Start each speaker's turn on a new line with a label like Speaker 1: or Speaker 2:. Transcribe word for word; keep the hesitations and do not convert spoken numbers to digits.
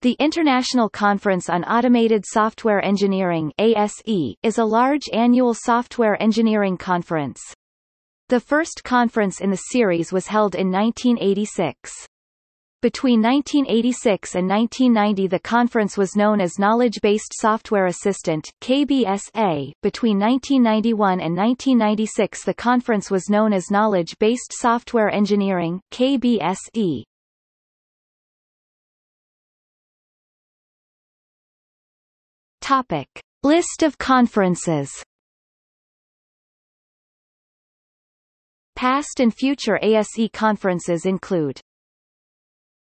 Speaker 1: The International Conference on Automated Software Engineering (A S E) is a large annual software engineering conference. The first conference in the series was held in nineteen eighty-six. Between nineteen eighty-six and nineteen ninety the conference was known as Knowledge-Based Software Assistant (K B S A). Between nineteen ninety-one and nineteen ninety-six the conference was known as Knowledge-Based Software Engineering (K B S E). Topic: List of conferences. Past and future A S E conferences include